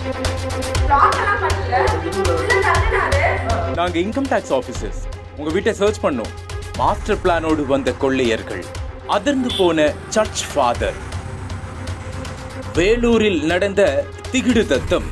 நாங்க income tax officers உங்க வீட்டை சர்ச் பண்ணோம். மாஸ்டர் பிளானோடு வந்த கொள்ளையர்கள், அதிர்ந்து போன சர்ச் ஃபாதர், வேலூரில் நடந்த திகிடு தத்தம்.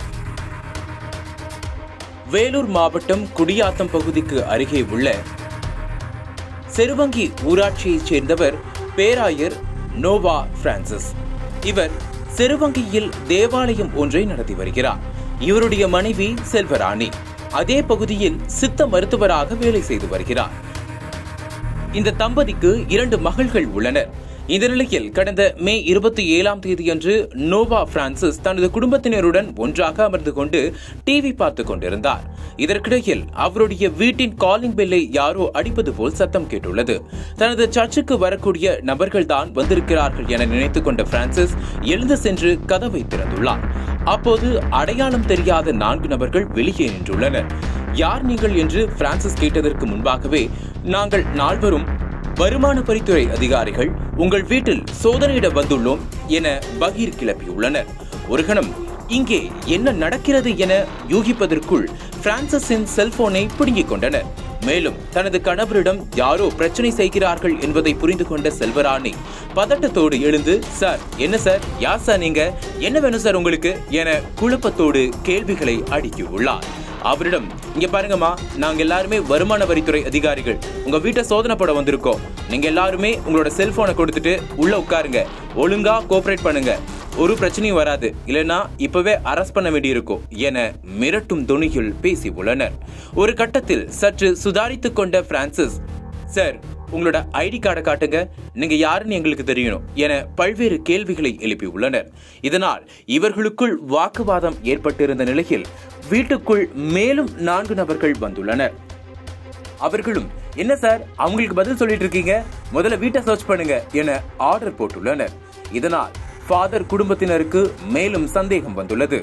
வேலூர் மாவட்டம் குடியாத்தம் பகுதிக்கு அருகே உள்ள செருவங்கி ஊராட்சியைச் சேர்ந்தவர் பேராயர் நோவா பிரான்சிஸ். இவர் செருவங்கியில் தேவாலயம் ஒன்றை நடத்தி வருகிறார். இவருடைய மனைவி செல்வராணி அதே பகுதியில் சித்த மருத்துவராக வேலை செய்து வருகிறார். இந்த தம்பதிக்கு 2 மகள்கள் உள்ளனர். இந்த நிலையில் கடந்த மே 27ஆம் தேதியன்று நோவா பிரான்சிஸ் தனது குடும்பத்தினருடன் ஒன்றாக அமர்ந்து கொண்டு டிவி பார்த்துக் கொண்டிருந்தார். இதற்கிடையில் அவருடைய வீட்டின் காலிங் பெல்லை யாரோ அடிப்பது போல் சத்தம் கேட்டுள்ளது. தனது சர்ச்சுக்கு வரக்கூடிய நபர்கள் தான் வந்திருக்கிறார்கள் என நினைத்துக் கொண்ட பிரான்சிஸ் எழுந்து சென்று கதவை திறந்துள்ளார். அப்போது அடையாளம் தெரியாத 4 நபர்கள் வெளியே நின்றுள்ளனர். யார் நீங்கள் என்று பிரான்சிஸ் கேட்டதற்கு முன்பாகவே, நாங்கள் 4வரும் வருமான வரித்துறை அதிகாரிகள், உங்கள் வீட்டில் சோதனையிட வந்துள்ளோம் என பகீர் கிளப்பியுள்ளனர். ஒரு கணம் இங்கே என்ன நடக்கிறது என யூகிப்பதற்குள் பிரான்சிஸின் செல்போனை பிடுங்கிக் கொண்டனர். மேலும் தனது கணவரிடம் யாரோ பிரச்சனை செய்கிறார்கள் என்பதை புரிந்து கொண்ட செல்வராணி பதட்டத்தோடு எழுந்து, சார் என்ன சார், யார் சார் நீங்க, என்ன வேணும் சார் உங்களுக்கு என குழப்பத்தோடு கேள்விகளை அடுக்கியுள்ளார். அவரிடம், இங்க பாருங்கம்மா, நாங்க எல்லாருமே வருமான வரித்துறை அதிகாரிகள், உங்க வீட்டை சோதனை போட வந்திருக்கோம். நீங்க எல்லாருமே உங்களோட செல்போனை கொடுத்துட்டு உள்ள உட்காருங்க, ஒழுங்கா கோஆபரேட் பண்ணுங்க, ஒரு பிரச்சனையும் வராது, இல்லைன்னா இப்பவே அரெஸ்ட் பண்ண வேண்டியிருக்கும் என மிரட்டும் துணியில் பேசி உள்ளனர். ஒரு கட்டத்தில் சற்று சுதாரித்துக் கொண்ட பிரான்சிஸ், சார் உங்களோட ஐடி கார்டை காட்டுங்க, நீங்க யாருன்னு எங்களுக்கு தெரியணும் என பல்வேறு கேள்விகளை எழுப்பி உள்ளனர். இதனால் இவர்களுக்குள் வாக்குவாதம் ஏற்பட்டிருந்த நிலையில் வீட்டுக்குள் மேலும் 4 நபர்கள் வந்துள்ளனர். அவர்களும், என்ன சார் அவங்களுக்கு பதில் சொல்லிட்டு இருக்கீங்க, முதல்ல வீட்டை சர்ச் பண்ணுங்க என ஆர்டர் போட்டுள்ளனர். இதனால் ஃபாதர் குடும்பத்தினருக்கு மேலும் சந்தேகம் வந்துள்ளது.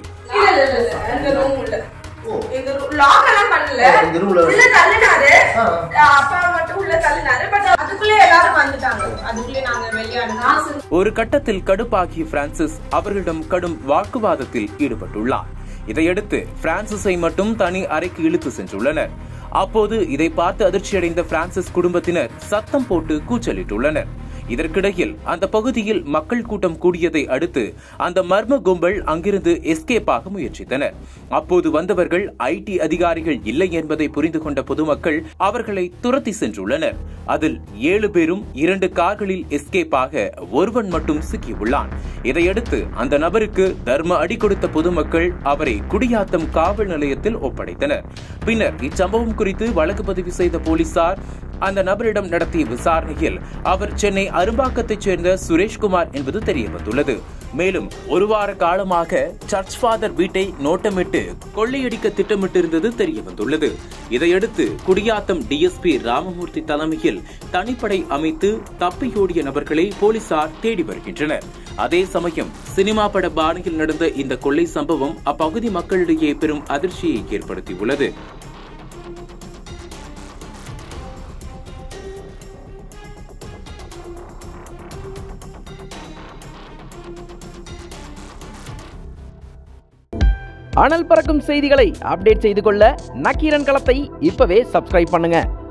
ஒரு கட்டத்தில் கடுப்பாகிய பிரான்சிஸ் அவர்களிடம் கடும் வாக்குவாதத்தில் ஈடுபட்டுள்ளார். இதையடுத்து பிரான்சிஸை மட்டும் தனி அறைக்கு இழுத்து சென்றுள்ளனர். அப்போது இதை பார்த்து அதிர்ச்சியடைந்த பிரான்சிஸ் குடும்பத்தினர் சத்தம் போட்டு கூச்சலிட்டுள்ளனர். இதற்கிடையில் அந்த பகுதியில் மக்கள் கூட்டம் கூடியதை அடுத்து அந்த மர்ம கும்பல் அங்கிருந்து எஸ்கேப் ஆக முயற்சித்தனர். அப்போது வந்தவர்கள் ஐடி அதிகாரிகள் இல்லை என்பதை புரிந்து கொண்ட பொதுமக்கள் அவர்களை துரத்தி சென்றுள்ளனர். அதில் 7 பேரும் 2 கார்களில் எஸ்கேப் ஆக ஒருவன் மட்டும் சிக்கியுள்ளான். இதையடுத்து அந்த நபருக்கு தர்ம அடி கொடுத்த பொதுமக்கள் அவரை குடியாத்தம் காவல் நிலையத்தில் ஒப்படைத்தனர். பின்னர் இச்சம்பவம் குறித்து வழக்கு பதிவு செய்த போலீசார் அந்த நபரிடம் நடத்திய விசாரணையில் அவர் சென்னை அரும்பாக்கத்தைச் சேர்ந்த சுரேஷ்குமார் என்பது தெரியவந்துள்ளது. மேலும் 1 வார காலமாக சர்ச் ஃபாதர் வீட்டை நோட்டமிட்டு கொள்ளையடிக்க திட்டமிட்டிருந்தது தெரியவந்துள்ளது. இதையடுத்து குடியாத்தம் டிஎஸ்பி ராமமூர்த்தி தலைமையில் தனிப்படை அமைத்து தப்பியோடிய நபர்களை போலீசார் தேடி வருகின்றனர். அதே சமயம் சினிமா பட பாணியில் நடந்த இந்த கொள்ளை சம்பவம் அப்பகுதி மக்களிடையே பெரும் அதிர்ச்சியை ஏற்படுத்தியுள்ளது. அனல் பறக்கும் செய்திகளை அப்டேட் செய்து கொள்ள நக்கீரன் களத்தை இப்பவே சப்ஸ்கிரைப் பண்ணுங்க.